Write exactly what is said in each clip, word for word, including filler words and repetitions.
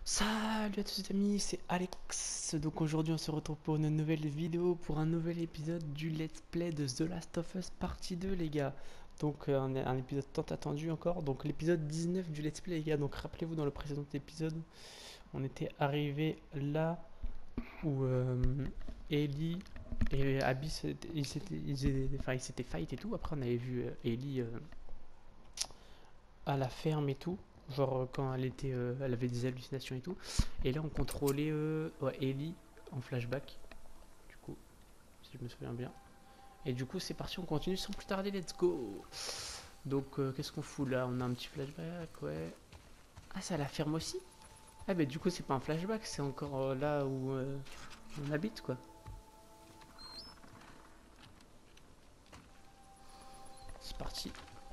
Salut à tous les amis, c'est Alex. Donc aujourd'hui on se retrouve pour une nouvelle vidéo, pour un nouvel épisode du Let's Play de The Last of Us partie deux les gars. Donc euh, un, un épisode tant attendu encore, donc l'épisode dix-neuf du Let's Play les gars. Donc rappelez-vous, dans le précédent épisode on était arrivé là où euh, Ellie et Abby s'étaient- ils s'étaient ils étaient- enfin, ils s'étaient fight et tout. Après on avait vu euh, Ellie euh, à la ferme et tout. Genre euh, quand elle était, euh, elle avait des hallucinations et tout. Et là on contrôlait euh, ouais, Ellie en flashback. Du coup, si je me souviens bien. Et du coup c'est parti, on continue sans plus tarder, let's go. Donc euh, qu'est-ce qu'on fout là? On a un petit flashback, ouais. Ah, c'est à la ferme aussi? Ah bah du coup c'est pas un flashback, c'est encore euh, là où euh, on habite quoi. C'est parti.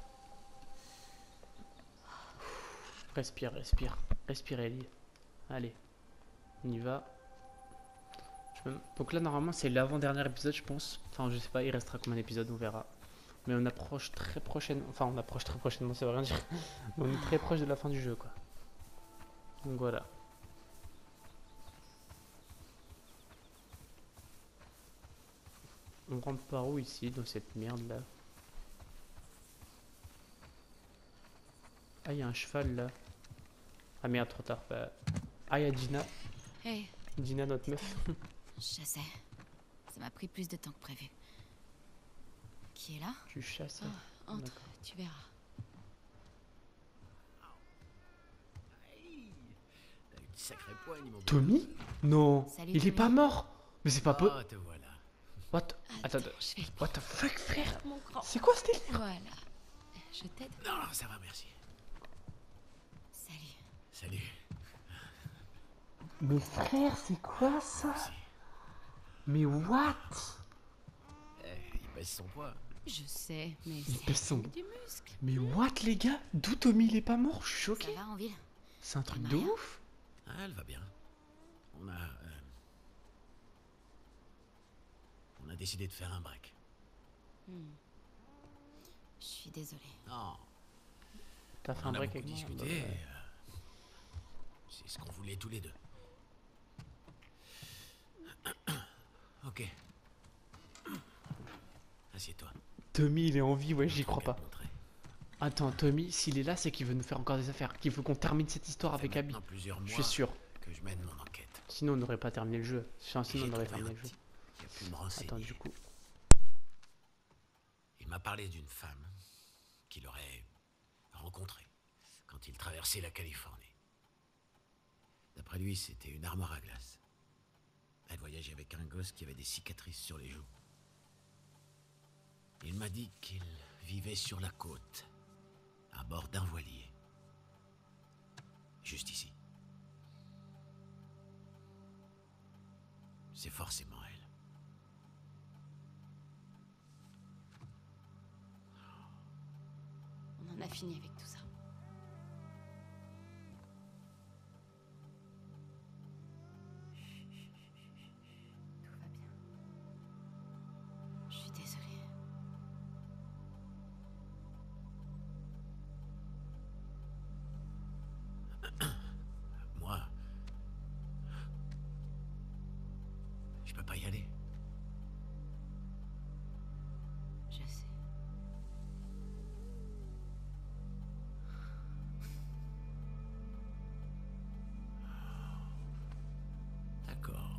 Respire, respire. Respire Ellie. Allez, on y va. Je peux- Donc là normalement c'est l'avant-dernier épisode je pense. Enfin je sais pas, il restera combien d'épisodes, on verra. Mais on approche très prochainement. Enfin on approche très prochainement, ça veut rien dire. Mais on est très proche de la fin du jeu quoi. Donc voilà. On rentre par où ici, dans cette merde là? Ah, il y a un cheval là. Ah merde, trop tard. Bah... Ah, il y a Gina. Hey, Gina, notre meuf. je sais. Ça m'a pris plus de temps que prévu. Qui est là? Tu chasses. Oh, entre, D'accord. tu verras. Sacré poigne, mon Tommy? Non. Salut, Il est Tommy. pas mort. Mais c'est pas peu. Ah, te voilà. What? Attends, Attends, je vais what the fuck, frère? mon grand. C'est quoi ce délire? Voilà. Je t'aide. Non, non, ça va, merci. Salut. Salut. Mais frère, c'est quoi ça? Merci. Mais what? Eh, il pèse son poids. Je sais, mais Il c'est pèse son- du muscle. Mais what les gars? D'où Tommy il est pas mort? Je suis Ça choqué. va en ville? C'est un truc T'en as de rien? ouf. Ah, elle va bien. On a... euh, On a décidé de faire un break. Hmm. Je suis désolée. Non, T'as fait on un en a break beaucoup avec moi? discuté. Bah, ouais. euh, C'est ce qu'on voulait tous les deux. Ok. Assieds-toi. Tommy il est en vie, ouais, j'y J'ai crois pas. Montrer. Attends, Tommy, s'il est là, c'est qu'il veut nous faire encore des affaires. Qu'il veut qu'on termine cette histoire Ça fait avec Abby. maintenant plusieurs Je mois suis sûr. que je mène mon enquête. Sinon, on n'aurait pas terminé le jeu. Enfin, sinon, J'ai on aurait trouvé terminé un le jeu. type qui a pu me renseigner. Attends, du coup. Il m'a parlé d'une femme qu'il aurait rencontrée quand il traversait la Californie. D'après lui, c'était une armoire à glace. Elle voyageait avec un gosse qui avait des cicatrices sur les joues. Il m'a dit qu'il vivait sur la côte, à bord d'un voilier. Juste ici. C'est forcément elle. On en a fini avec tout ça. Tout va bien. Je suis désolée. Moi, je peux pas y aller. Je sais. D'accord.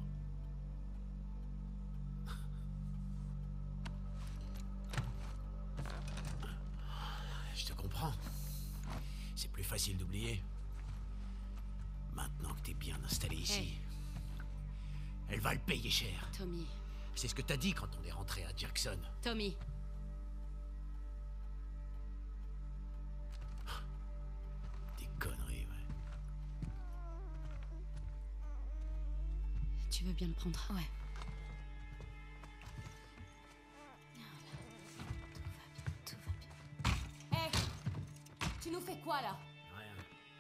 Je te comprends. C'est plus facile d'oublier. Maintenant que t'es bien installé ici, Hey. elle va le payer cher. Tommy. C'est ce que t'as dit quand on est rentré à Jackson. Tommy. Des conneries, ouais. Tu veux bien le prendre? Ouais. Tout va bien. Hé! Tu nous fais quoi là? Rien.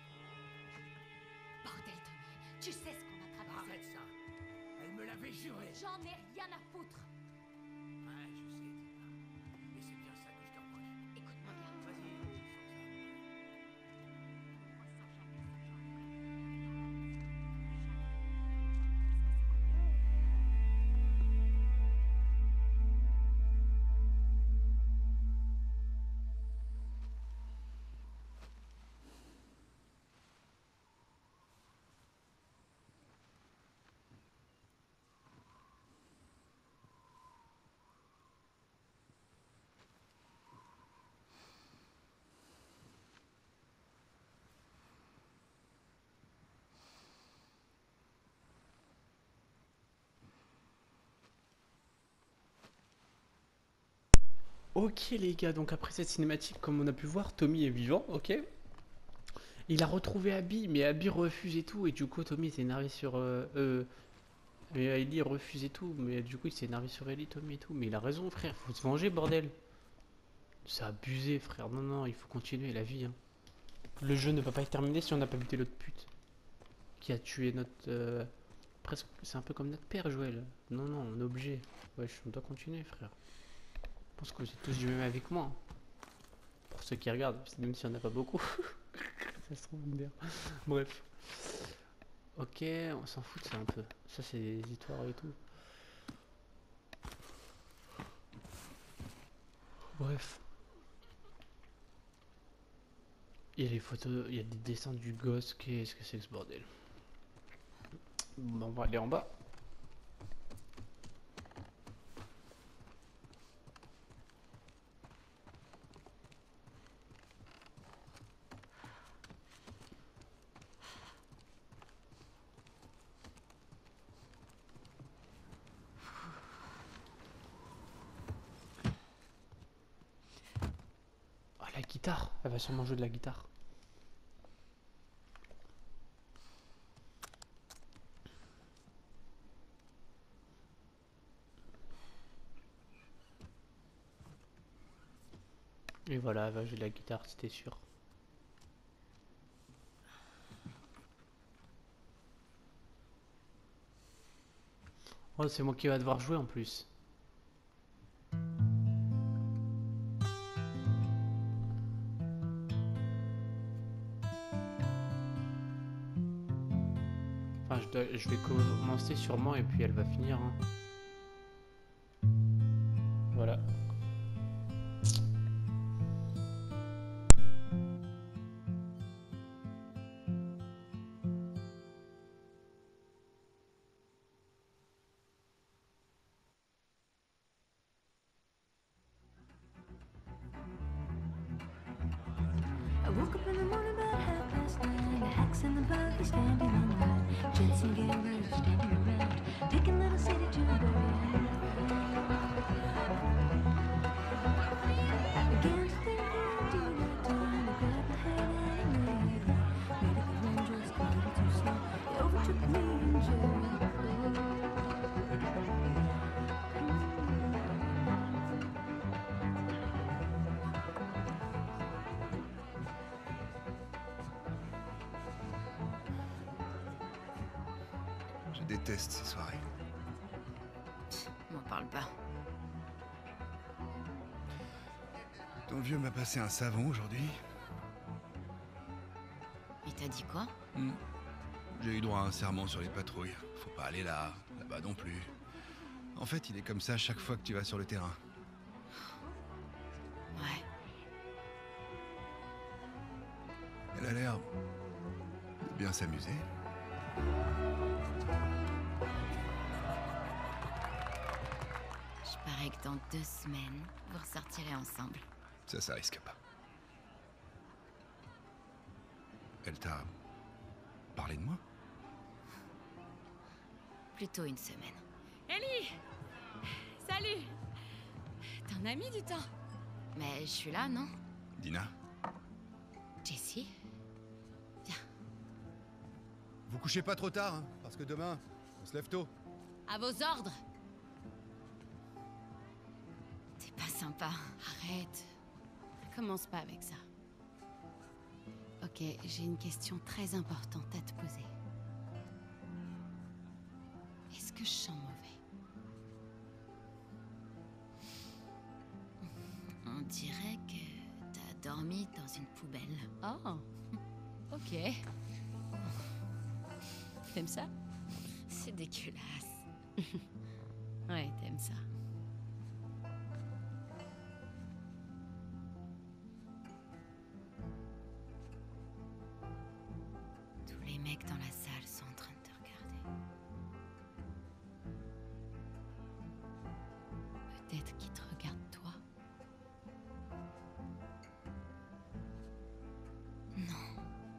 Bordel, Tommy. Tu sais ce qu'on a traversé. Arrête ça. Elle me l'avait juré. J'en ai rien à foutre. Ouais, je sais. Mais c'est bien ça que je te reproche. Écoute-moi bien. Vas-y. Ok les gars, donc après cette cinématique, comme on a pu voir, Tommy est vivant, ok. Il a retrouvé Abby, mais Abby refuse et tout, et du coup Tommy s'est énervé sur... Euh, euh, mais Ellie refuse et tout, mais du coup il s'est énervé sur Ellie, Tommy et tout. Mais il a raison frère, faut se venger bordel. C'est abusé frère, non non, il faut continuer la vie. Hein. Le jeu ne peut pas être terminé si on n'a pas buté l'autre pute. Qui a tué notre... Euh, presque, c'est un peu comme notre père Joël. Non non, on est obligé. Wesh, on doit continuer frère. Je pense que vous êtes tous du même avec moi. Hein. Pour ceux qui regardent, même s'il n'y en a pas beaucoup. Ça se trouve bien. Bref. Ok, on s'en fout de ça un peu. Ça c'est des histoires et tout. Bref. Il y a les photos, il y a des dessins du gosse. Qu'est-ce que c'est que ce bordel? Bon, on va aller en bas. Ah, la guitare. Elle va sûrement jouer de la guitare. Et voilà, elle va jouer de la guitare, c'était sûr. Oh, c'est moi qui va devoir jouer en plus. Enfin, je, dois- je vais commencer sûrement et puis elle va finir. Hein. Voilà. I woke up in the morning about half past nine. The hacks and the buggy standing in line. Gents and gamblers standing around, picking little city to bury. I began to think it would be my time to grab my head and leave. Maybe the wind just got a little too slow. It overtook me in Jericho. Je déteste ces soirées. M'en parle pas. Ton vieux m'a passé un savon aujourd'hui. Il t'a dit quoi? Hmm. J'ai eu droit à un serment sur les patrouilles. Faut pas aller là, là-bas non plus. En fait, il est comme ça chaque fois que tu vas sur le terrain. Ouais. Elle a l'air de bien s'amuser. Je parie que dans deux semaines, vous ressortirez ensemble. Ça, ça risque pas. Elle t'a parlé de moi? Plutôt une semaine. Ellie! Salut! T'en as mis du temps. Mais je suis là, non? Dina? Jessie? Vous couchez pas trop tard, hein, parce que demain, on se lève tôt. À vos ordres. T'es pas sympa. Arrête. Commence pas avec ça. Ok, j'ai une question très importante à te poser. Est-ce que je sens mauvais? On dirait que t'as dormi dans une poubelle. Oh. Ok. T'aimes ça? C'est dégueulasse. Ouais, t'aimes ça. Tous les mecs dans la salle sont en train de te regarder. Peut-être qu'ils te regardent toi. Non.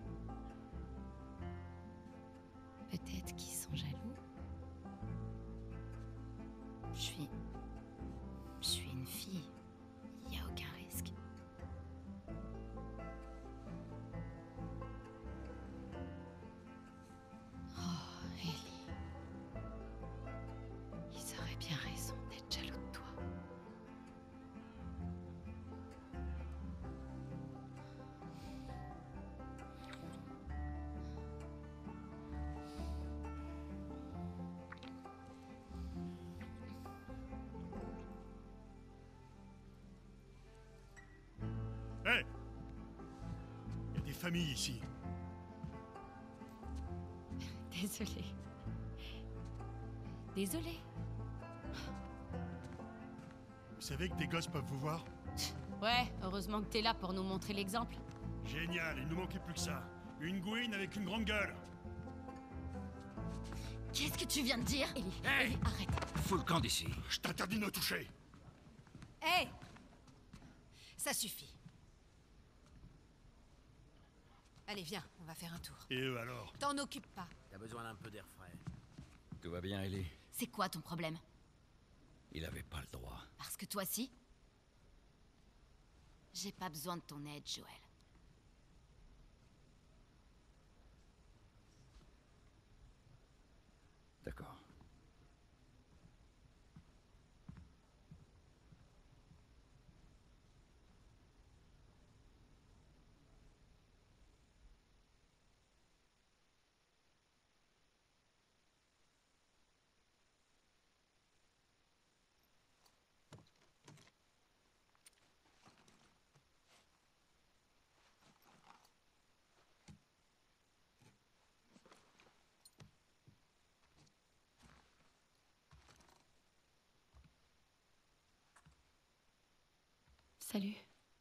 Peut-être qu'ils sont jaloux. Je suis... Je suis une fille. Il famille ici. Désolée. Désolée. Vous savez que des gosses peuvent vous voir? Ouais, heureusement que t'es là pour nous montrer l'exemple. Génial, il nous manquait plus que ça. Une gouine avec une grande gueule. Qu'est-ce que tu viens de dire, Ellie? Hey! Ellie, arrête. Fous le camp d'ici. Je t'interdis de me toucher. Hé! Ça suffit. Allez, viens, on va faire un tour. Et eux alors? T'en occupe pas. T'as besoin d'un peu d'air frais. Tout va bien, Ellie? C'est quoi ton problème? Il avait pas le droit. Parce que toi, si? J'ai pas besoin de ton aide, Joël. D'accord. Salut.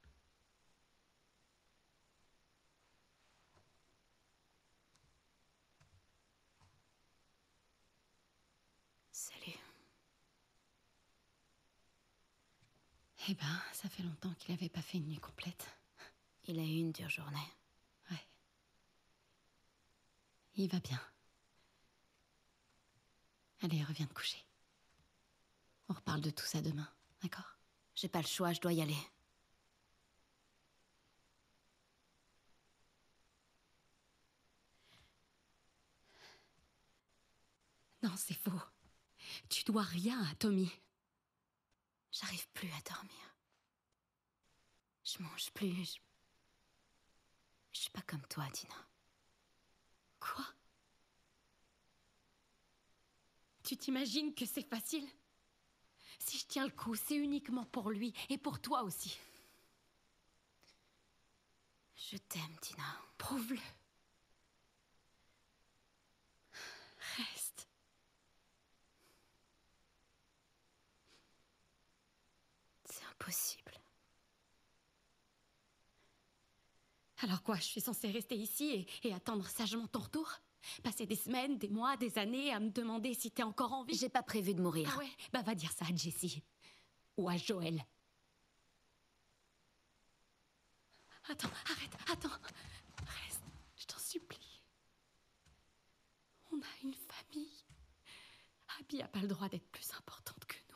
Salut. Eh ben, ça fait longtemps qu'il avait pas fait une nuit complète. Il a eu une dure journée. Ouais. Il va bien. Allez, reviens te coucher. On reparle de tout ça demain, d'accord? J'ai pas le choix, je dois y aller. Non, c'est faux. Tu dois rien à Tommy. J'arrive plus à dormir. Je mange plus. Je, je suis pas comme toi, Dina. Quoi? Tu t'imagines que c'est facile? Si je tiens le coup, c'est uniquement pour lui et pour toi aussi. Je t'aime, Dina. Prouve-le. Reste. C'est impossible. Alors quoi, je suis censée rester ici et, et attendre sagement ton retour? Passer des semaines, des mois, des années à me demander si t'es encore en vie? J'ai pas prévu de mourir. Ah ouais? Bah va dire ça à Jessie. Ou à Joël. Attends, arrête, attends. Reste, je t'en supplie. On a une famille. Abby a pas le droit d'être plus importante que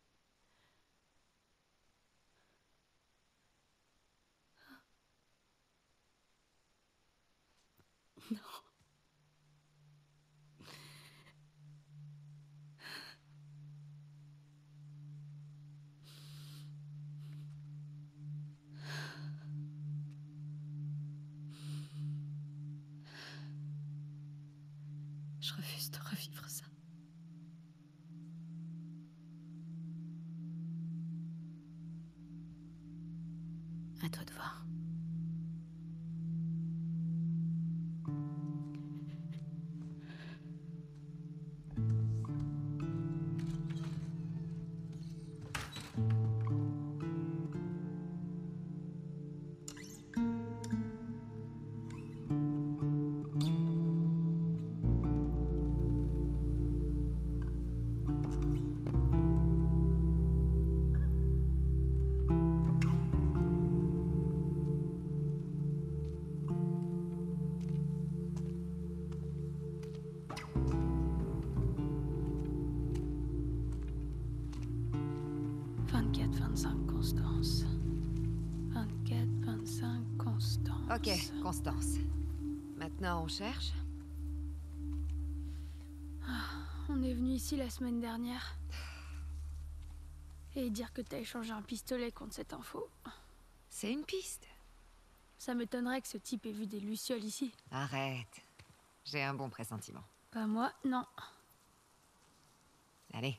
nous. Non. Je refuse de revivre ça. À toi de voir. vingt-quatre vingt-cinq Constance. vingt-quatre vingt-cinq Constance. Ok, Constance. Maintenant, on cherche. On est venu ici la semaine dernière. Et dire que t'as échangé un pistolet contre cette info. C'est une piste. Ça m'étonnerait que ce type ait vu des lucioles ici. Arrête. J'ai un bon pressentiment. Pas moi, non. Allez.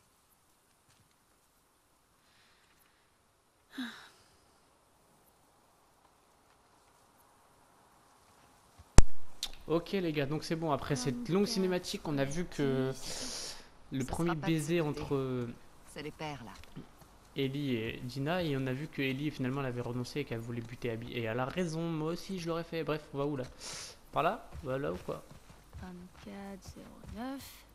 Ok les gars, donc c'est bon, après cette longue cinématique, on a vu que le Ça premier sera pas baiser discuté. entre C'est les pères, là. Ellie et Dina, et on a vu que Ellie finalement elle avait renoncé et qu'elle voulait buter Abby. Et elle a raison, moi aussi je l'aurais fait. Bref, on va où là? Par là? Bah là ou quoi? vingt-quatre zéro neuf.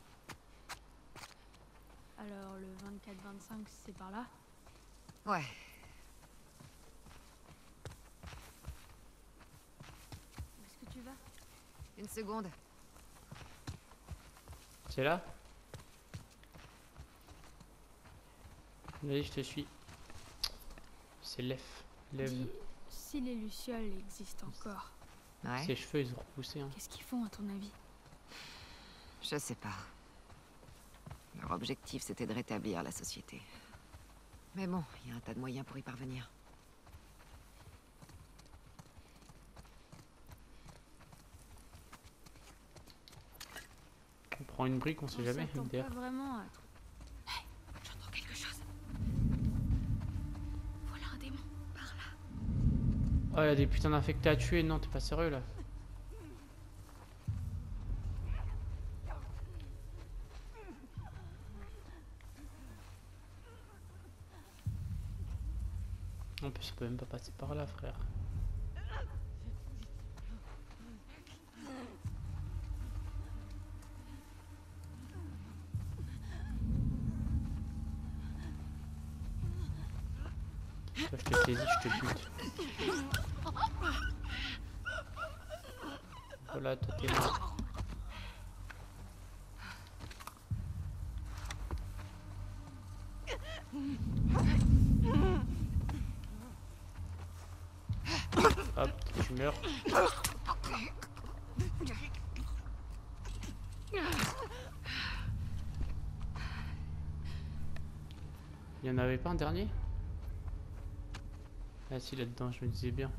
Alors le vingt-quatre vingt-cinq c'est par là? Ouais. Où est-ce que tu vas? Une seconde. C'est là? Vas-y, je te suis. C'est l'Ef. Lève. Dis, si les lucioles existent encore, Ouais. Ses cheveux ils ont repoussé. Hein. qu'est-ce qu'ils font à ton avis? Je sais pas. Leur objectif, c'était de rétablir la société. Mais bon, il y a un tas de moyens pour y parvenir. On prend une brique, on sait On jamais. s'attend M D R. pas vraiment à... Hey, j'entends quelque chose. Voilà un démon, par là. Oh, il y a des putains d'infectés à tuer. Non, t'es pas sérieux là. En plus, on peut même pas passer par là, frère. Toi, je te saisis, je te bute. Voilà, toi t'es mort. Hop, tu meurs. Il y en avait pas un dernier? Ah si, là-dedans, je me disais bien.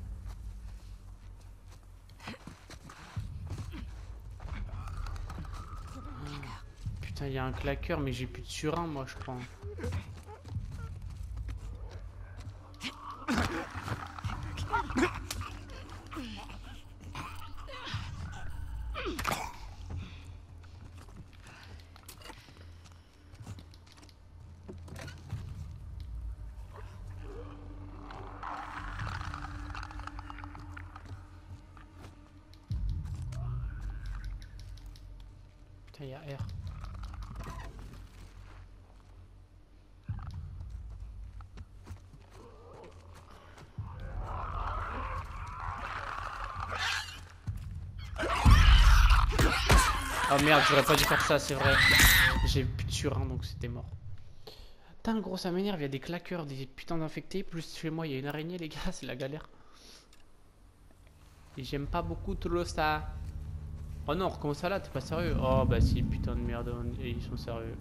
Putain, il y a un claqueur, mais j'ai plus de surin, moi, je crois. Putain, il y a R. Oh merde, j'aurais pas dû faire ça, c'est vrai. J'ai plus de surin, donc c'était mort. Putain, gros, ça m'énerve, il y a des claqueurs, des putains d'infectés. Plus chez moi, il y a une araignée, les gars, c'est la galère. Et j'aime pas beaucoup trop ça. Oh non, on recommence à là, t'es pas sérieux? Oh bah si, putain de merde, on- ils sont sérieux.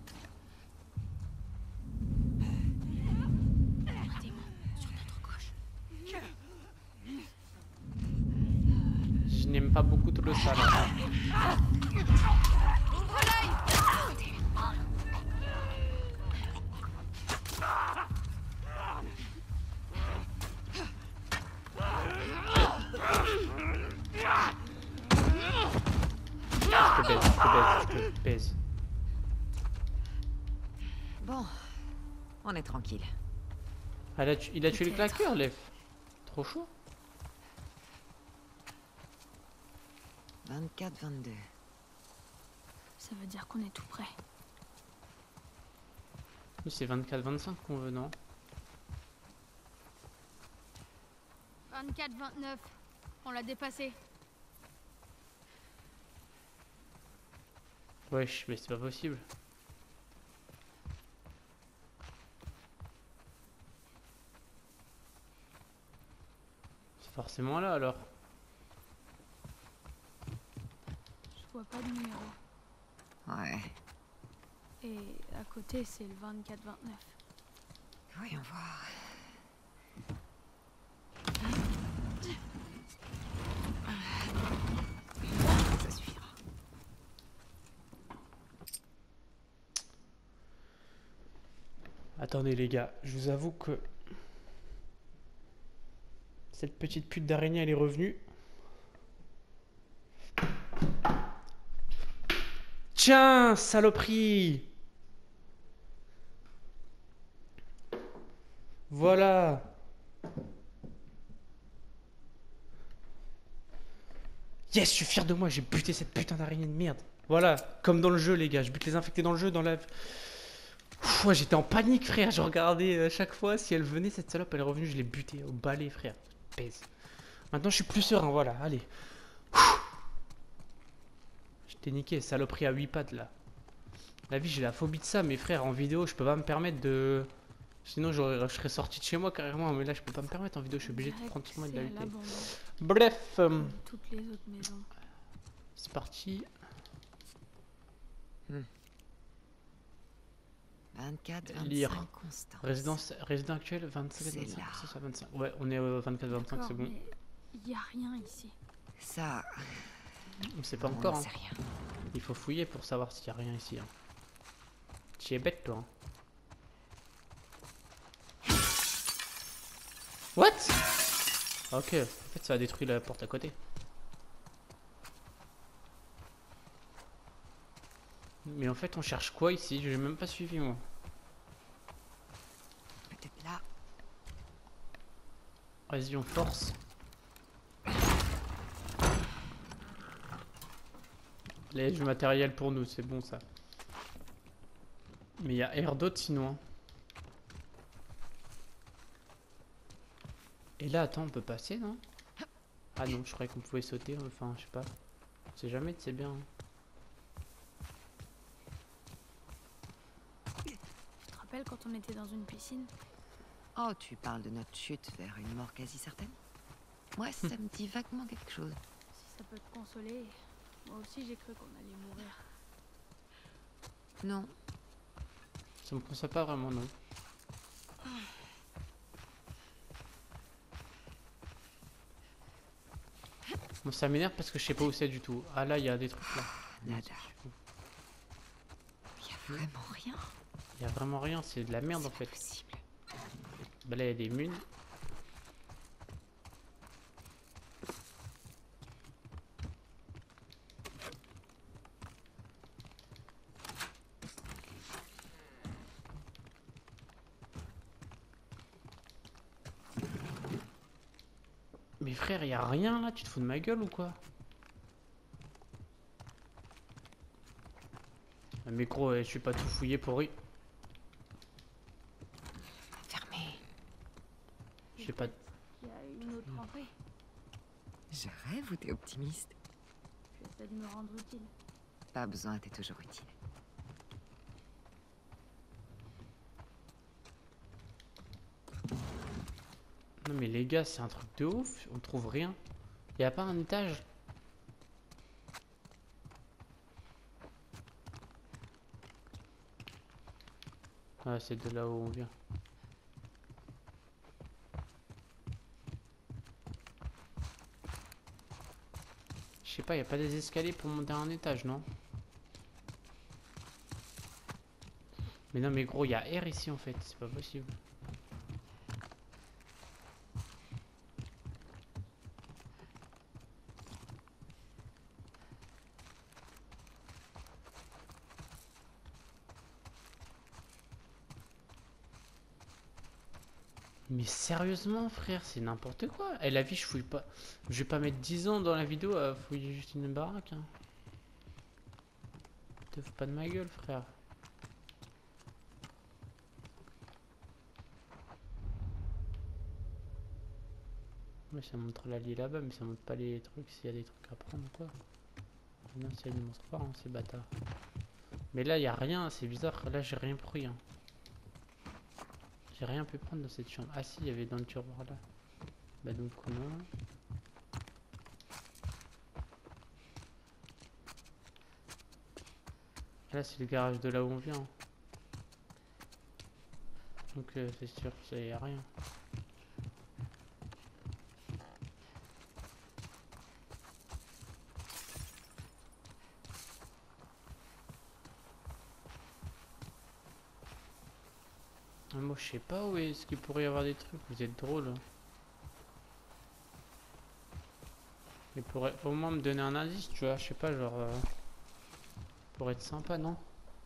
Un démon, sur notre gauche. Je n'aime pas beaucoup trop ça là. Je te baise, je te baise, je te baise. Bon, on est tranquille. Ah, il a tu- il a tué le claqueur, Lef. Trop chaud. vingt-quatre vingt-deux. Ça veut dire qu'on est tout près. Oui, c'est vingt-quatre vingt-cinq qu'on veut, non? vingt-quatre vingt-neuf. On l'a dépassé. Wesh, mais c'est pas possible. C'est forcément là alors. Je vois pas de numéro. Ouais, Et à côté, c'est le vingt-quatre vingt-neuf. voyons voir. Ça suffira. Attendez les gars, je vous avoue que cette petite pute d'araignée elle est revenue. Tiens, saloperie. Voilà. Yes, je suis fier de moi, j'ai buté cette putain d'araignée de merde. Voilà, comme dans le jeu les gars, je bute les infectés dans le jeu, dans la... Pff, ouais, j'étais en panique frère, je regardais à chaque fois si elle venait, cette salope, elle est revenue, je l'ai butée au balai frère. Pèse. Maintenant je suis plus serein, voilà, allez. Je t'ai niqué, saloperie à huit pattes là. La vie j'ai la phobie de ça, mes frères, en vidéo je peux pas me permettre de... Sinon je serais sorti de chez moi carrément, mais là je peux pas me permettre en vidéo, je suis obligé de prendre soin et de la lutter. Bref, euh, toutes les autres maisons. C'est parti. Hmm. vingt-quatre, Lire. vingt-cinq, Constance. Résidence, résident actuel vingt-cinq, C'est vingt-cinq, là. ça, ça, vingt-cinq. Ouais, on est au vingt-quatre, vingt-cinq, c'est bon. Il y a rien ici. Ça, On sait pas on encore. n'en Hein. sait rien. Il faut fouiller pour savoir s'il y a rien ici. Hein. Tu es bête, toi. Hein. What? Ok, en fait, ça a détruit la porte à côté. Mais en fait, on cherche quoi ici? J'ai même pas suivi, moi. Peut-être là. Vas-y, on force. Là, il y a du matériel pour nous, c'est bon ça. Mais il y a air d'autres sinon. Hein. Et là, attends, on peut passer, non? Ah non, je croyais qu'on pouvait sauter, enfin, je sais pas. On sait jamais, c'est bien. Hein. Tu te rappelles quand on était dans une piscine? Oh, tu parles de notre chute vers une mort quasi certaine? Moi, ça me dit vaguement quelque chose. Si ça peut te consoler, moi aussi j'ai cru qu'on allait mourir. Non. Ça me console pas vraiment, non. Bon, ça m'énerve parce que je sais pas où c'est du tout. Ah là, il y a des trucs là. Nada. Il y a vraiment rien. Il y a vraiment rien, c'est de la merde en fait. Possible. Bah là, il y a des munes. Mais frère, il y a rien là, tu te fous de ma gueule ou quoi? Mais gros, je suis pas tout fouillé pour rien. Fermé. J'ai pas. Il y a une autre entrée. Je rêve ou t'es optimiste? J'essaie de me rendre utile. Pas besoin, t'es toujours utile. Non mais les gars, c'est un truc de ouf, on trouve rien. Y a pas un étage? Ah, c'est de là où on vient. Je sais pas, y a pas des escaliers pour monter à un étage, non? Mais non mais gros, y a air ici en fait, c'est pas possible. Mais sérieusement frère, c'est n'importe quoi. Et la vie, je fouille pas. Je vais pas mettre dix ans dans la vidéo à fouiller juste une baraque. Hein. Te fous pas de ma gueule frère. Ouais, ça montre l'allié là-bas, mais ça montre pas les trucs s'il y a des trucs à prendre ou quoi. Non, c'est une monstre pas, hein, ces bâtards. Mais là, y a rien, c'est bizarre. Là, j'ai rien pris. Hein. J'ai rien pu prendre dans cette chambre. Ah si, il y avait dans le tiroir là. Bah donc non. Là c'est le garage de là où on vient. Donc euh, c'est sûr qu'il n'y a rien. Moi je sais pas où est-ce qu'il pourrait y avoir des trucs, vous êtes drôle. Il pourrait au moins me donner un indice, tu vois, je sais pas, genre... Euh, pourrait être sympa, non?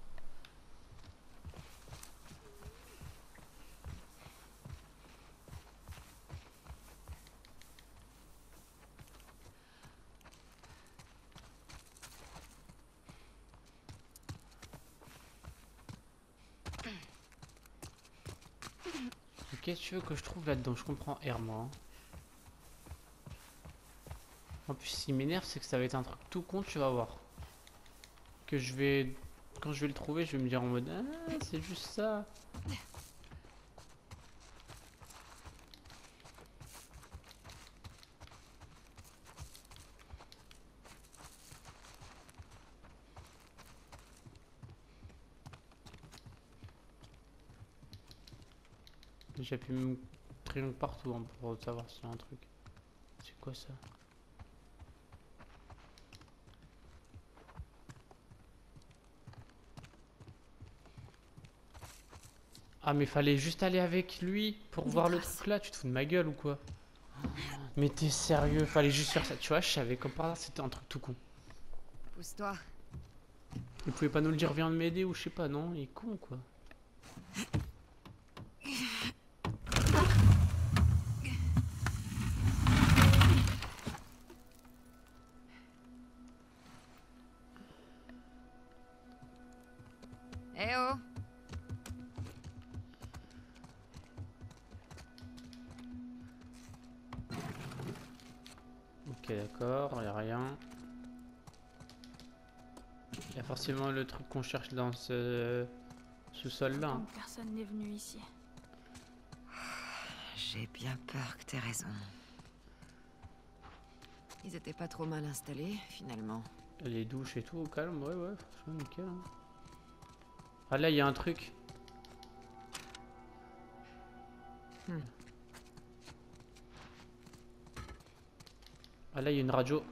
Qu'est-ce que tu veux que je trouve là-dedans? Je comprends R moi. Hein. En plus, ce qui m'énerve, c'est que ça va être un truc tout con, tu vas voir. Que je vais... Quand je vais le trouver, je vais me dire en mode... Ah, c'est juste ça. J'appuie mon triangle partout hein, pour savoir s'il y a un truc. C'est quoi ça? Ah mais fallait juste aller avec lui pour voir le truc là, tu te fous de ma gueule ou quoi? Mais t'es sérieux, fallait juste faire ça, tu vois, je savais comme par là c'était un truc tout con. Pousse-toi. Il pouvait pas nous le dire, viens de m'aider ou je sais pas, non? Il est con quoi. Eh oh! Ok d'accord, y a rien. Il y a forcément le truc qu'on cherche dans ce sous-sol là. Hein. Personne n'est venu ici. J'ai bien peur que t'aies raison. Ils étaient pas trop mal installés, finalement. Les douches et tout au calme, ouais ouais, franchement nickel. Hein. Ah là il y a un truc. Hmm. Ah là il y a une radio.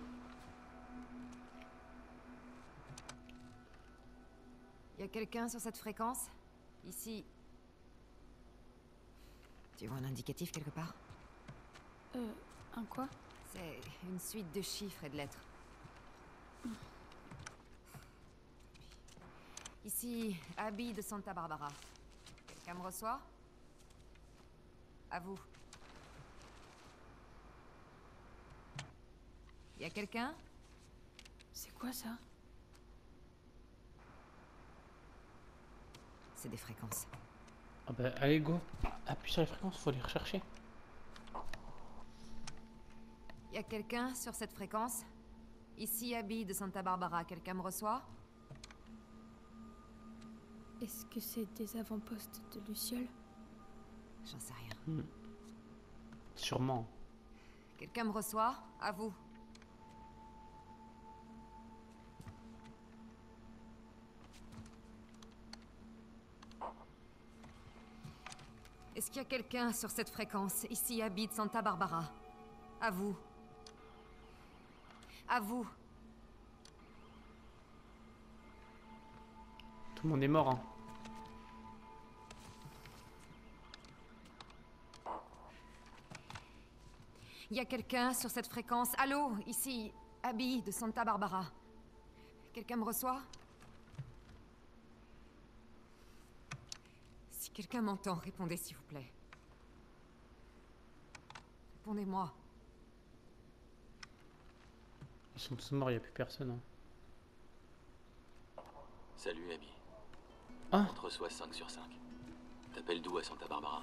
Y a quelqu'un sur cette fréquence? Ici. Tu vois un indicatif quelque part? Euh, un quoi? C'est une suite de chiffres et de lettres. Ici, Abby de Santa Barbara. Quelqu'un me reçoit? À vous. Y a quelqu'un? C'est quoi ça? C'est des fréquences. Ah bah allez go, appuie sur les fréquences, faut les rechercher. Y a quelqu'un sur cette fréquence? Ici Abby de Santa Barbara, quelqu'un me reçoit? Est-ce que c'est des avant-postes de Luciole? J'en sais rien. Hmm. Sûrement. Quelqu'un me reçoit? À vous. Est-ce qu'il y a quelqu'un sur cette fréquence? Ici Abby de Santa Barbara. À vous. À vous. Tout le monde est mort hein. Il y a quelqu'un sur cette fréquence? Allô? Ici Abby de Santa Barbara. Quelqu'un me reçoit? Si quelqu'un m'entend, répondez s'il vous plaît. Répondez-moi. Ils sont tous morts, il n'y a plus personne. Hein. Salut Abby. Ah. On te reçoit cinq sur cinq. T'appelles d'où à Santa Barbara?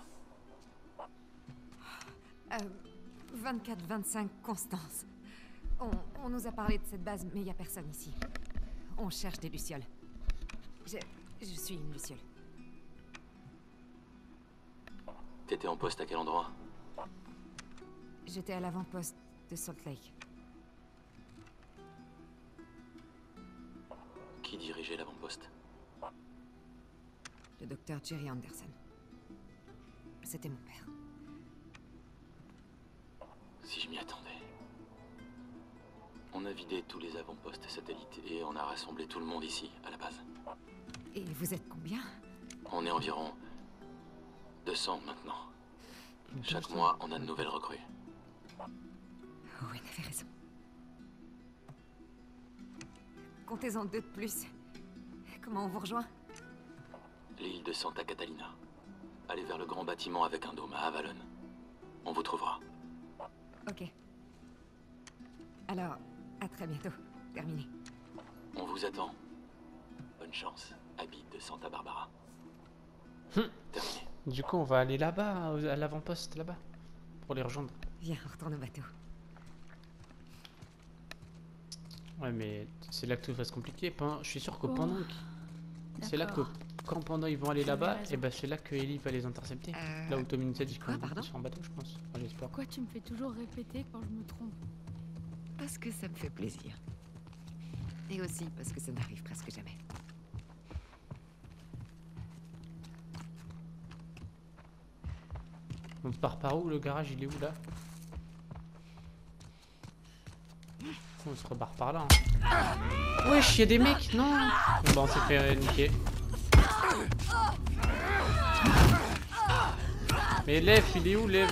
Euh, vingt-quatre vingt-cinq Constance. On, on nous a parlé de cette base, mais il n'y a personne ici. On cherche des lucioles. Je, je suis une luciole. T'étais en poste à quel endroit? J'étais à l'avant-poste de Salt Lake. Qui dirigeait l'avant-poste? Le docteur Jerry Anderson. C'était mon père. Si je m'y attendais. On a vidé tous les avant-postes satellites et on a rassemblé tout le monde ici, à la base. Et vous êtes combien? On est environ deux cents maintenant. Chaque mois, on a de nouvelles recrues. Owen avait raison. Comptez-en deux de plus. Comment on vous rejoint? L'île de Santa Catalina. Allez vers le grand bâtiment avec un dôme à Avalon. On vous trouvera. Ok. Alors, à très bientôt. Terminé. On vous attend. Bonne chance, Abby de Santa Barbara. Hum. Terminé. Du coup, on va aller là-bas, à l'avant-poste là-bas, pour les rejoindre. Viens, on retourne au bateau. Ouais, mais c'est là que tout va se compliquer. Pendant... Je suis sûr que Oh. pendant... C'est là que quand pendant ils vont aller Vous avez là-bas, raison. et bah c'est là que Ellie va les intercepter. Euh, Là où Tommy nous a dit quoi, qu'on pardon était sur un bateau, je pense. Enfin, j'espère. Pourquoi tu me fais toujours répéter quand je me trompe? Parce que ça me fait plaisir. Et aussi parce que ça n'arrive presque jamais. On part par où? Le garage, il est où là? On se rebarre par là. Hein. Wesh, y'a des mecs, non? Bon, on s'est fait niquer. Mais Lev, il est où Lev?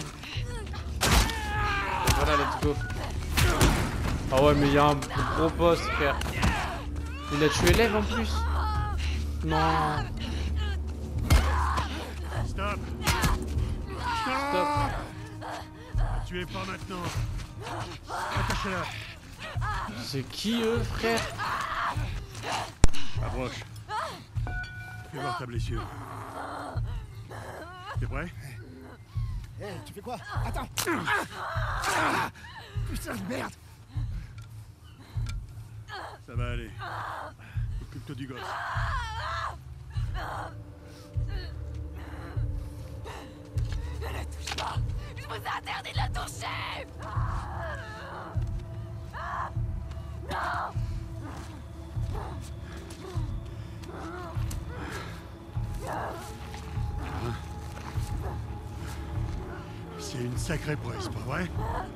Voilà, let's go. Ah ouais, mais il y a un gros boss, frère. Il a tué Lev en plus. Non. Stop. Stop. Tu es pas maintenant. Attachez-la. C'est qui eux, frère? Approche. Fais voir ta blessure. T'es prêt? Hé, hey, tu fais quoi? Attends! Putain de merde! Ça va aller. Occupe-toi du gosse. Ne la touche pas! Je vous ai interdit de la toucher! Non! C'est une sacrée prouesse, pas vrai?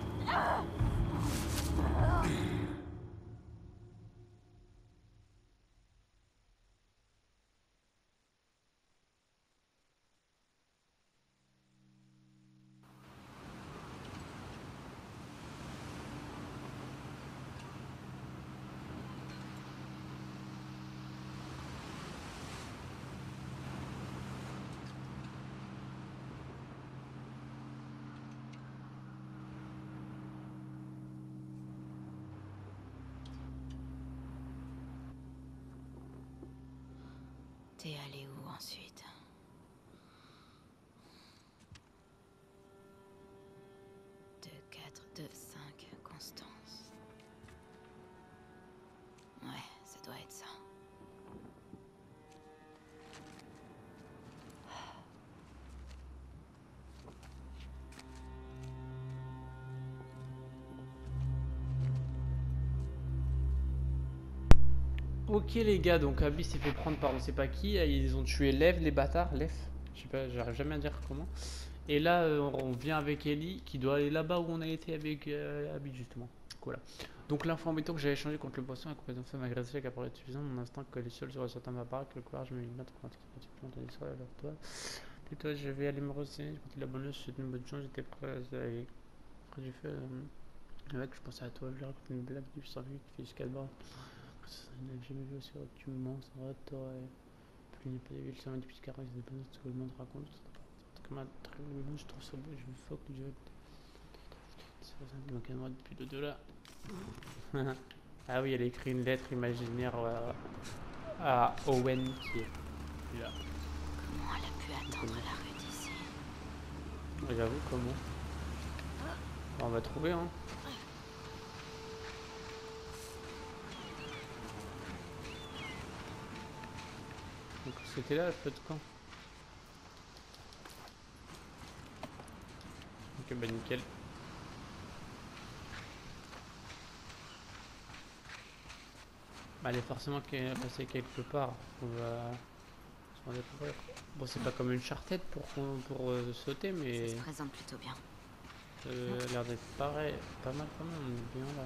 T'es allé où ensuite? deux, quatre, deux, cinq, Constance. Ouais, ça doit être ça. Ok les gars, donc Abby s'est fait prendre par on sait pas qui. Ils ont tué Lev, les bâtards. Lev, je sais pas, j'arrive jamais à dire comment. Et là, euh, on vient avec Ellie qui doit aller là-bas où on a été avec euh, Abby justement. Voilà. Donc l'info en béton que j'avais changé contre le poisson, la compétence femme agressée qui apparaît suffisant. Mon instinct que les sols sur un certain barbare, que le courage me limite quand tu plantes des sols alors toi. Et toi, je vais aller me rosser. J'ai porté la bonne neige, c'était une bonne chance, j'étais prêt à aller près du feu. Euh, mec, je pensais à toi, je leur raconte une blague du sang qui fait jusqu'à bord. Je n'ai jamais vu aussi tu me mens, ça va, t'aurais plus ni pas des villes, ça m'a dit plus carré, c'est pas ce que le monde raconte. Comme un très loulou, je trouve ça beau, je me fuck le jeu. C'est pas ça, donc moi depuis de deux là. Ah oui, elle a écrit une lettre imaginaire euh, à Owen qui est là. Comment elle a pu attendre la rue d'ici? J'avoue, comment? Bon, on va trouver, hein. Donc c'était là le feu de camp. Ok, bah nickel. Bah, elle est forcément passée quelque part. On va s'en découvrir. Bon, c'est pas comme une charrette pour, pour euh, sauter, mais Ça se présente plutôt bien. ça a l'air d'être pareil, pas mal quand même, on est bien là.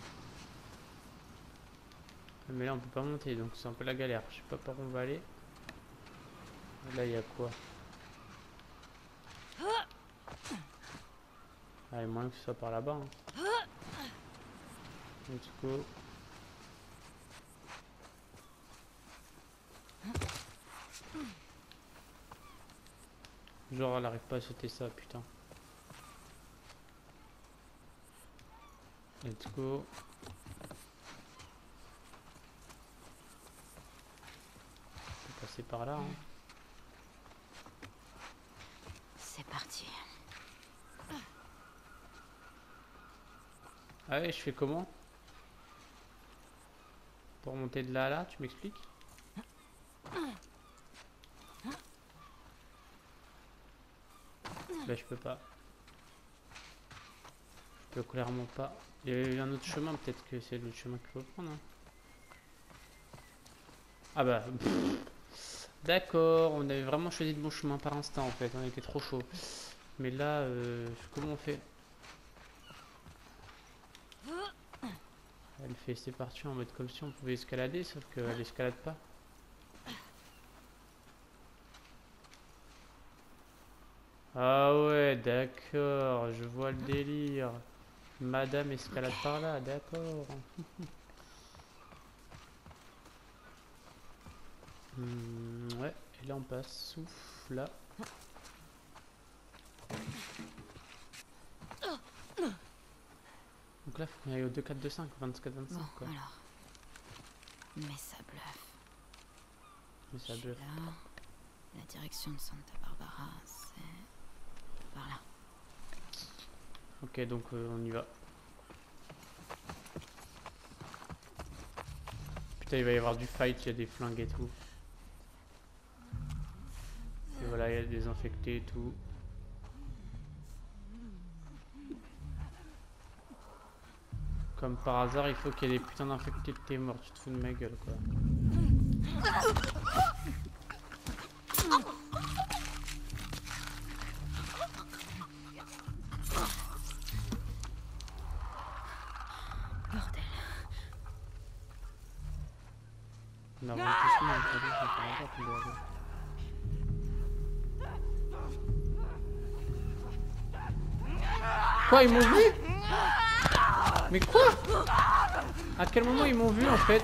Mais là on peut pas monter, donc c'est un peu la galère. Je sais pas par où on va aller. Là il y a quoi? Ah, il y a moyen que ce soit par là-bas. Hein. Let's go. Genre elle arrive pas à sauter ça, putain. Let's go. On peut passer par là. Hein. C'est parti. Ah ouais, je fais comment? Pour monter de là à là, tu m'expliques? Là je peux pas. Je peux clairement pas. Il y a eu un autre chemin, peut-être que c'est l'autre chemin qu'il faut prendre. Hein. Ah bah. D'accord, on avait vraiment choisi le bon chemin par instinct en fait, on était trop chaud. Mais là, euh, comment on fait? Elle fait c'est parti en mode comme si on pouvait escalader, sauf qu'elle escalade pas. Ah ouais, d'accord, je vois le délire. Madame escalade par là, d'accord. hmm, ouais, et là on passe, souffle là. Donc là, il faut qu'on aille au deux quatre deux cinq, vingt-quatre vingt-cinq Bon, quoi. alors. Mais ça bluffe. Mais ça bluffe. Là, la direction de Santa Barbara, c'est par là. Ok, donc euh, on y va. Putain, il va y avoir du fight, il y a des flingues et tout. Et voilà, il y a des infectés et tout. Comme par hasard, il faut qu'il y ait des putains d'infectés de tes morts. Tu te fous de ma gueule, quoi. Bordel. On avance doucement, on peut dire, ça fait longtemps qu'on doit aller. Quoi, ils m'ont vu? Mais quoi? À quel moment ils m'ont vu en fait?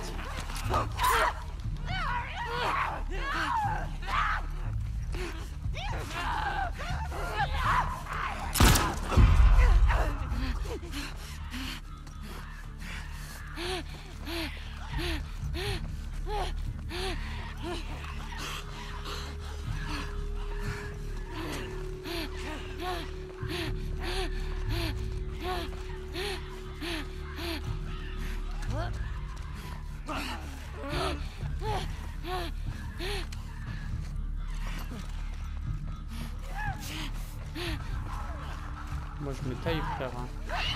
Moi je me taille frère hein.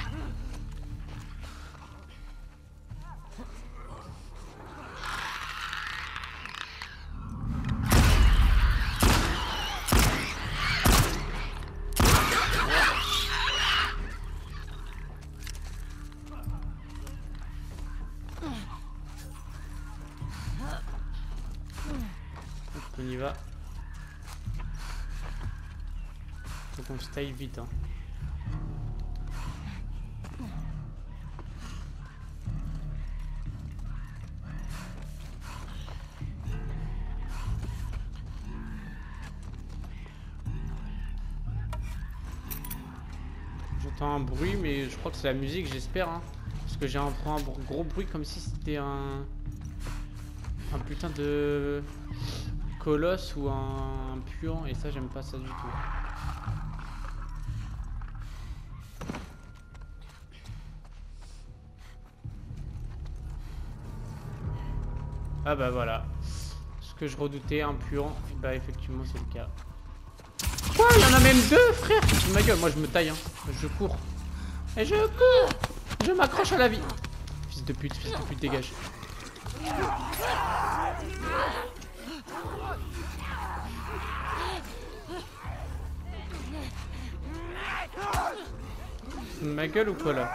On y va. Faut qu'on se taille vite hein. J'entends un bruit mais je crois que c'est la musique, j'espère hein. Parce que j'ai un, un gros bruit comme si c'était un un putain de colosse ou un, un puant et ça j'aime pas ça du tout. Ah bah voilà. Ce que je redoutais, un puant, bah effectivement c'est le cas. Quoi? Il y en a même deux frère. Ma gueule, moi je me taille hein. Je cours. Et je cours. Je m'accroche à la vie. Fils de pute, fils de pute, dégage. Ma gueule ou quoi là?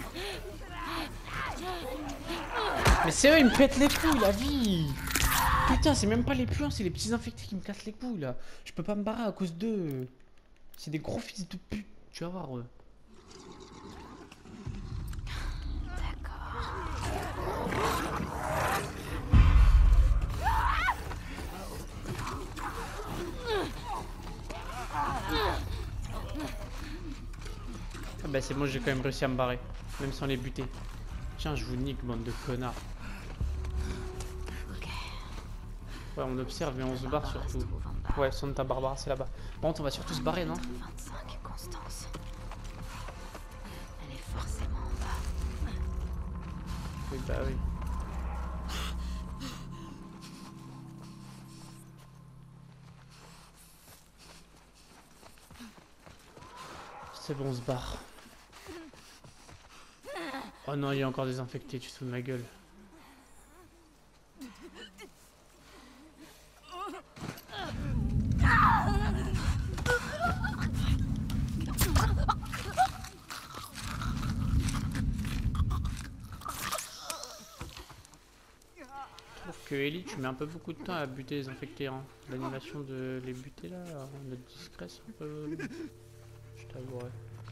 Mais c'est eux, ils me pètent les couilles, la vie. putain, c'est même pas les puants, c'est les petits infectés qui me cassent les couilles là. Je peux pas me barrer à cause d'eux. C'est des gros fils de pute. Tu vas voir eux. Ah bah c'est bon, j'ai quand même réussi à me barrer, même sans les buter. Tiens, je vous nique, bande de connards. Ouais, on observe et on se barre surtout. Ouais, Santa Barbara, c'est là-bas. Par contre, on va surtout se barrer, non? vingt-cinq, Constance. Elle est forcément en bas. Oui, bah oui. C'est bon, on se barre. Oh non, il y a encore des infectés, tu te fous de ma gueule. Je trouve que Ellie, tu mets un peu beaucoup de temps à buter les infectés. Hein. L'animation de les buter là, en être discret, c'est un peu. Je t'avouerai.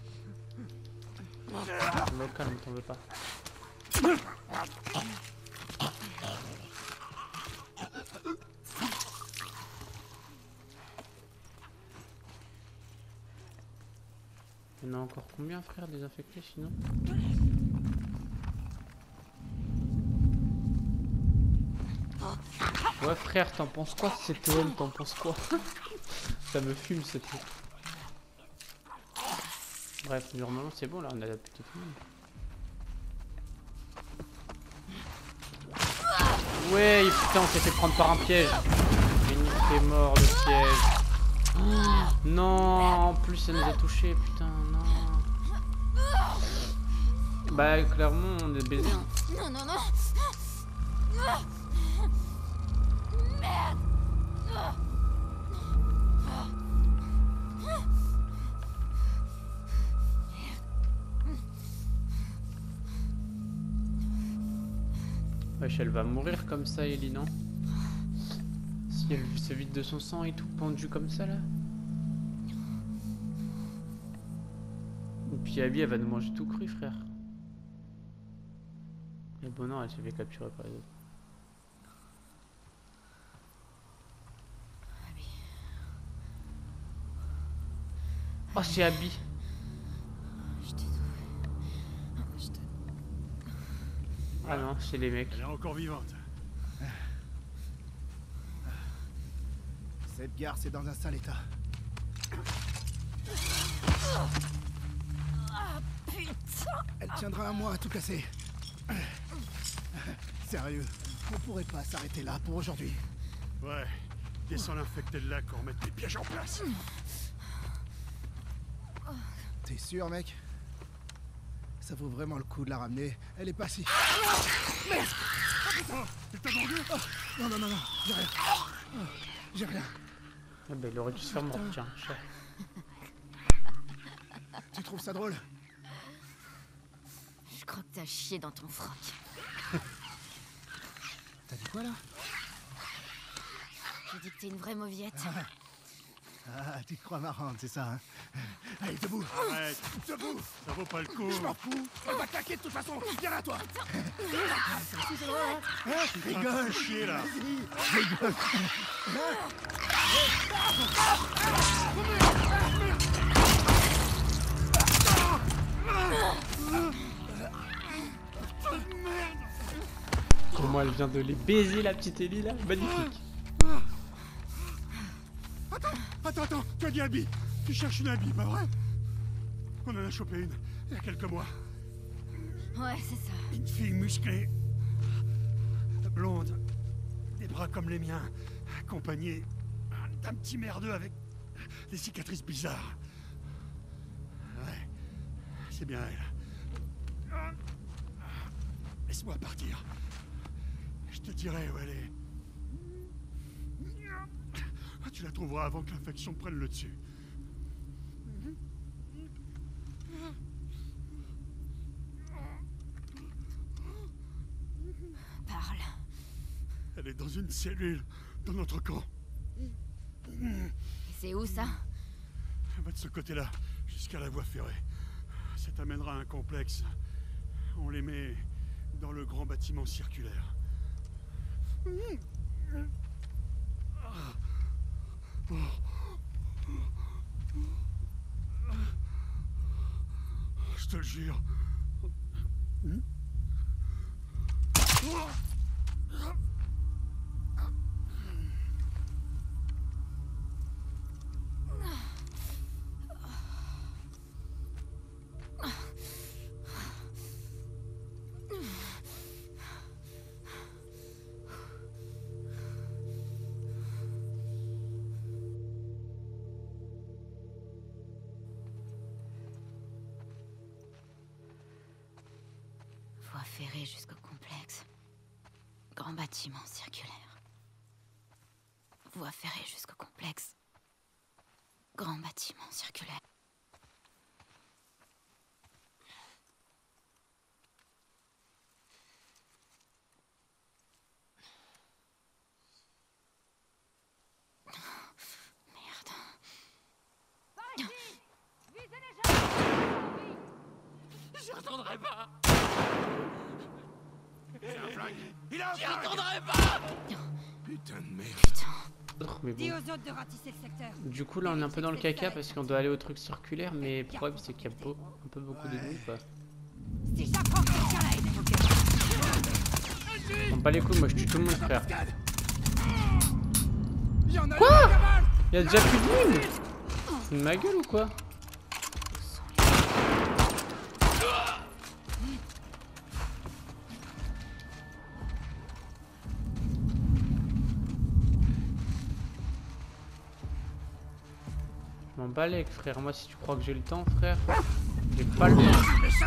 Je me calme, t'en veux pas. Il y en a encore combien, frère, désinfectés sinon? Ouais, frère, t'en penses quoi? C'est T M, t'en penses quoi? Ça me fume ce truc. Bref, normalement c'est bon là, on a la petite tout le monde. Ouais, putain, on s'est fait prendre par un piège. Génie, t'es mort, le piège. Oh, non, en plus ça nous a touché, putain, non. Bah, clairement, on est baisé. Hein. Non, non, non. Merde. Wesh, elle va mourir comme ça, Ellie, non? Si elle se vide de son sang et tout, pendu comme ça, là. Et puis Abby, elle va nous manger tout cru, frère. Mais bon, non, elle s'est fait capturer par les autres. Abby. Oh, c'est Abby. Je t'ai trouvé. Je te... Ah non, c'est les mecs. Elle est encore vivante. Cette gare, c'est dans un sale état. Ah, putain. Elle tiendra un mois à tout casser. Sérieux, on pourrait pas s'arrêter là pour aujourd'hui. Ouais, descends l'infecté de là qu'on remette les pièges en place. T'es sûr, mec? Ça vaut vraiment le coup de la ramener. Elle est pas si... Merde! Oh, elle t'a mordu? Oh, non, non, non, non, j'ai rien. Oh, j'ai rien. Ah bah, il aurait dû se faire mort, tiens. Tu trouves ça drôle? Je crois que t'as chié dans ton froc. T'as dit quoi, là? J'ai dit que t'es une vraie mauviette. Ah, ah, tu te crois marrante, c'est ça, hein? Allez, debout! Arrête! Debout! Ça vaut pas le coup! Je m'en fous! Elle va claquer de toute façon! Viens à toi! Ça aussi, c'est drôle, hein? Hein? Rigole! Chier, là! Vas-y! Rigole! Comment elle vient de les baiser, la petite Ellie, là? Magnifique! Attends, attends, attends, tu as dit Abby. Tu cherches une Abby, pas vrai? On en a chopé une, il y a quelques mois. Ouais, c'est ça. Une fille musclée, blonde, des bras comme les miens, accompagnée d'un petit merdeux avec des cicatrices bizarres. Ouais, c'est bien elle. Laisse-moi partir. Je te dirai où elle est. Tu la trouveras avant que l'infection prenne le dessus. Parle. Elle est dans une cellule, dans notre camp. Et c'est où ça? Va de ce côté-là, jusqu'à la voie ferrée. Ça t'amènera à un complexe. On les met dans le grand bâtiment circulaire. Je te le jure. Voie ferrée jusqu'au complexe. Grand bâtiment circulaire. Voie ferrée jusqu'au complexe. Grand bâtiment circulaire. J'y retournerai pas. C'est un flingue. Il a un J'y flingue. retournerai pas. Putain de merde. Mais Dis bon. aux autres de ratisser le secteur. Du coup là on est un peu dans le caca parce qu'on doit aller au truc circulaire, mais le problème c'est qu'il y a beau- un peu beaucoup d'ennemis quoi. Si j'apprends que quelqu'un l'a aidé, On bat les couilles, moi je tue tout le monde frère. Y'en a Quoi? une cabane. Y'a déjà plus de mine. C'est de ma gueule ou quoi? Je m'en balèque frère, moi si tu crois que j'ai le temps frère, j'ai pas le temps.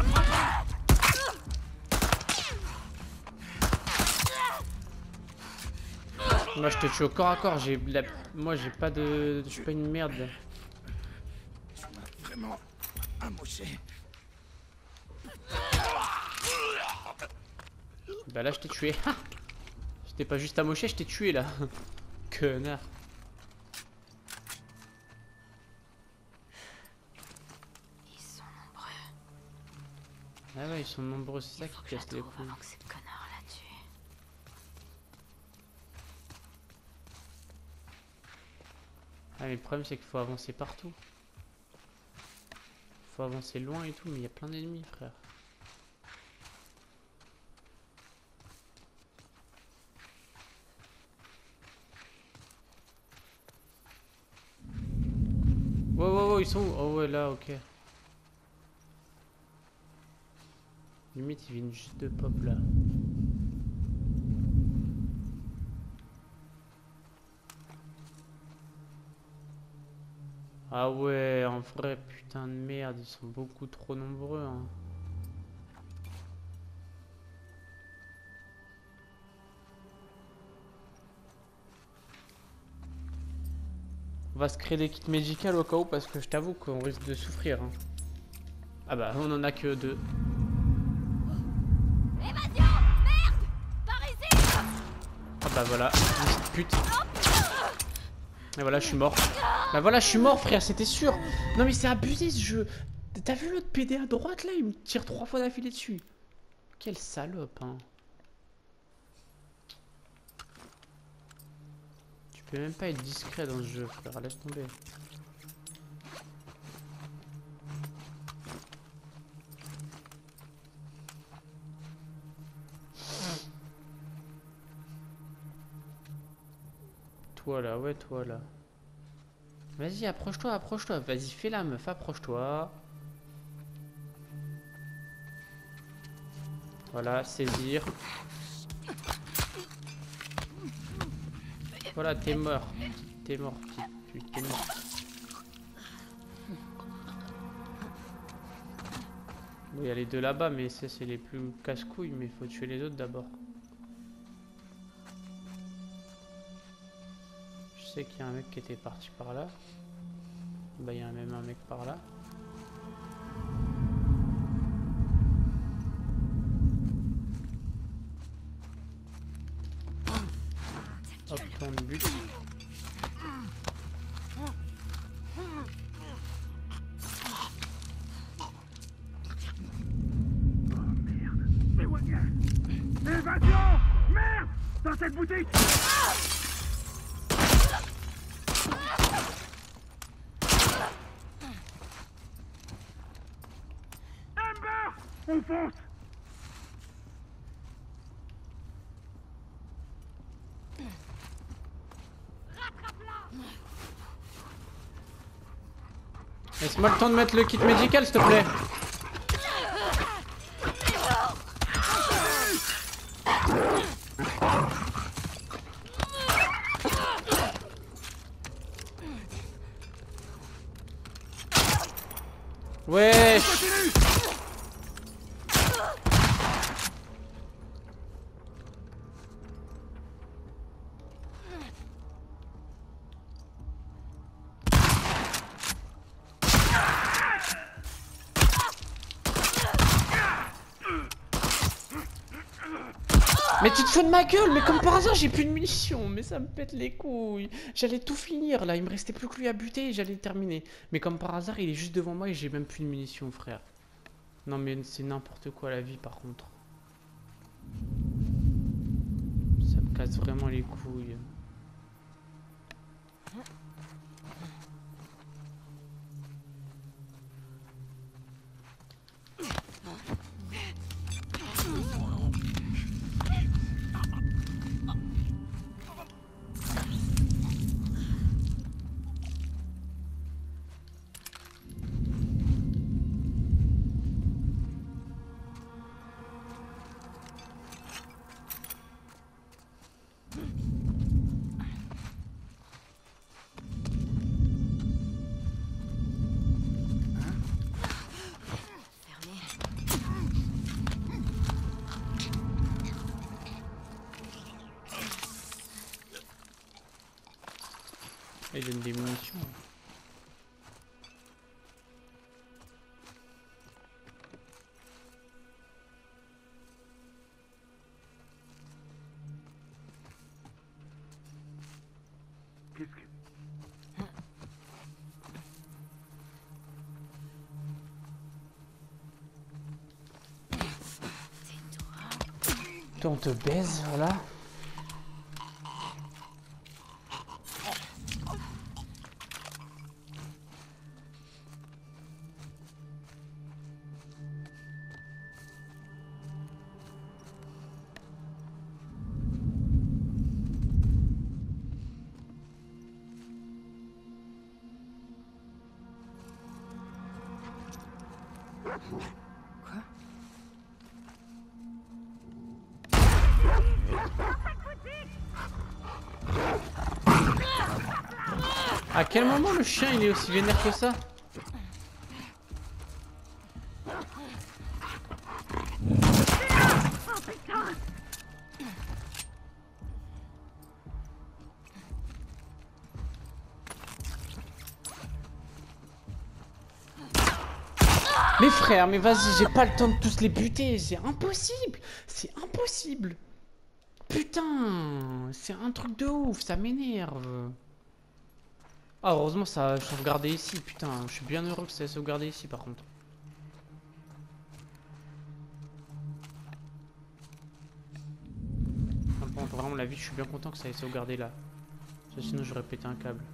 Moi je te tue au corps à corps, j'ai la... moi j'ai pas de... je suis pas une merde. Tu m'as vraiment amoché. Bah là je t'ai tué. Je t'ai pas juste amoché, je t'ai tué là. Connard. Ils sont nombreux. Ah ouais ils sont nombreux, c'est ça Il faut qui que je casse la les trouve couilles. avant que cette connard la tue. Ah mais le problème c'est qu'il faut avancer partout. Faut avancer loin et tout, mais il y a plein d'ennemis frère. Wow wow wow ils sont où? Oh ouais là ok. Limite ils viennent juste de pop là. Ah ouais, en vrai, putain de merde, ils sont beaucoup trop nombreux. Hein. On va se créer des kits médicaux au cas où, parce que je t'avoue qu'on risque de souffrir. Hein. Ah bah, on en a que deux. Évasion! Merde! Par ici! Ah bah voilà, petite pute. Et voilà, je suis mort. Bah voilà, je suis mort, frère, c'était sûr. Non mais c'est abusé ce jeu. T'as vu l'autre P D à droite là? Il me tire trois fois d'affilée dessus. Quelle salope, hein. Tu peux même pas être discret dans ce jeu, frère. Laisse tomber. Toi là, ouais, toi là. Vas-y, approche-toi, approche-toi. Vas-y, fais la meuf, approche-toi. Voilà, saisir. Voilà, t'es mort. T'es mort, petit pute, t'es mort. Bon, il y a les deux là-bas, mais ça, c'est les plus casse-couilles. Mais il faut tuer les autres d'abord. Je sais qu'il y a un mec qui était parti par là. Bah, il y a même un mec par là. Hop, on bute. Mais ouais, évasion! Merde! Dans cette boutique! Amber! On fonce! Laisse-moi le temps de mettre le kit médical, s'il te plaît. Wesh. Mais tu te fous de ma gueule, mais comme par hasard j'ai plus de munitions, mais ça me pète les couilles. J'allais tout finir là, il me restait plus que lui à buter et j'allais terminer. Mais comme par hasard il est juste devant moi et j'ai même plus de munitions, frère. Non mais c'est n'importe quoi la vie par contre. Ça me casse vraiment les couilles. Il donne des munitions. Qu'est-ce que... Toi on te baise, voilà. Quoi? À quel moment le chien il est aussi vénère que ça? Mais frère, mais vas-y, j'ai pas le temps de tous les buter, c'est impossible, c'est impossible. Putain, c'est un truc de ouf, ça m'énerve. Ah, heureusement ça a sauvegardé ici, putain, je suis bien heureux que ça ait sauvegardé ici par contre. Par contre, vraiment la vie, je suis bien content que ça ait sauvegardé là. Parce que sinon j'aurais pété un câble.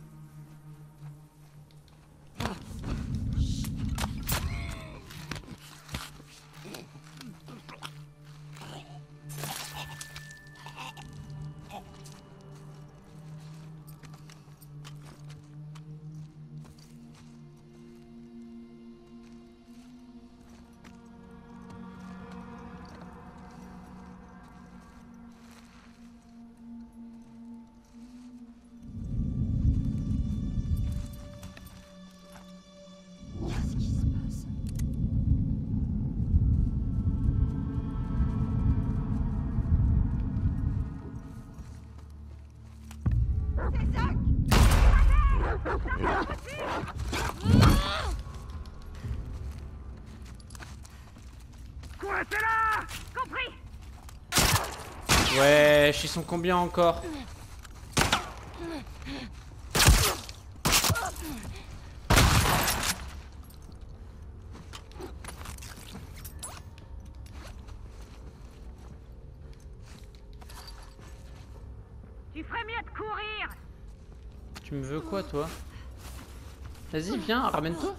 Coincez-la! Compris! Wesh, ils sont combien encore? Tu ferais mieux de courir. Tu me veux quoi, toi? Vas-y, viens, ramène-toi.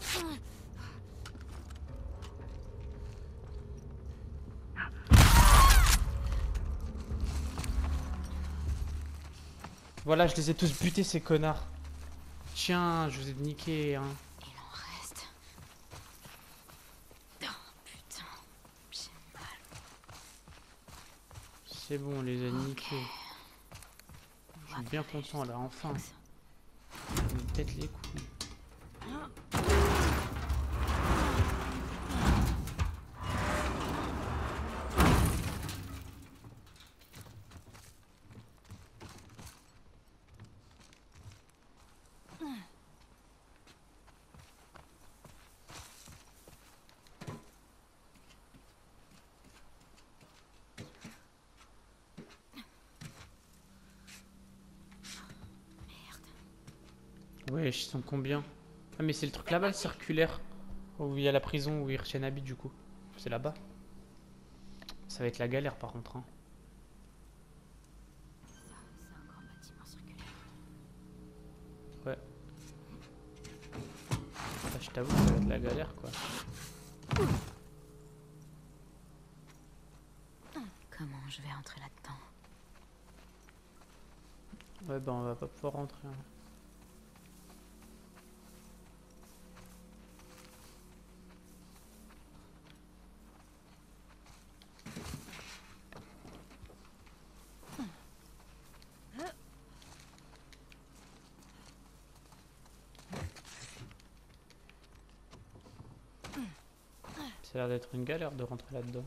Voilà, je les ai tous butés, ces connards. Tiens, je vous ai niqué, hein. Il en reste. Oh putain, j'ai mal. C'est bon, on les a niqués. Je suis bien content là, enfin. Je me pète les couilles. Ouais, ils sont combien? Ah mais c'est le truc là-bas, le circulaire. Où il y a la prison où Hirschen habite du coup. C'est là-bas. Ça va être la galère par contre. Hein. Ça, c'est un grand bâtiment circulaire. Ouais. Ah, je t'avoue que ça va être la galère quoi. Comment je vais entrer là-dedans? Ouais bah on va pas pouvoir rentrer. Hein. Ça a l'air d'être une galère de rentrer là-dedans.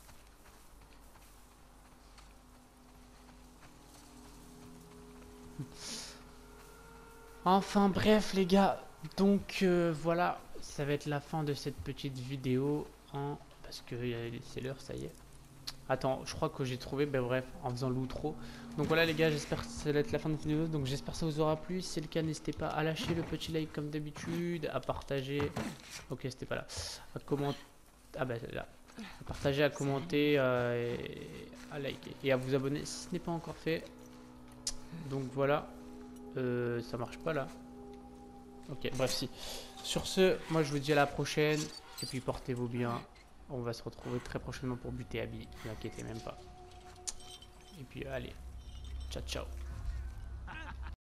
Enfin bref les gars, donc euh, voilà, ça va être la fin de cette petite vidéo, hein, parce que euh, c'est l'heure, ça y est. Attends, je crois que j'ai trouvé, ben bref, en faisant l'outro. Donc voilà les gars, j'espère que ça va être la fin de cette vidéo, donc j'espère que ça vous aura plu. Si c'est le cas, n'hésitez pas à lâcher le petit like comme d'habitude, à partager, ok c'était pas là, à commenter, ah bah c'est là, à partager, à commenter, euh, et à liker, et à vous abonner si ce n'est pas encore fait. Donc voilà, euh, ça marche pas là. Ok, bref si. Sur ce, moi je vous dis à la prochaine, et puis portez-vous bien. On va se retrouver très prochainement pour buter Abby, ne vous inquiétez même pas. Et puis allez, ciao ciao.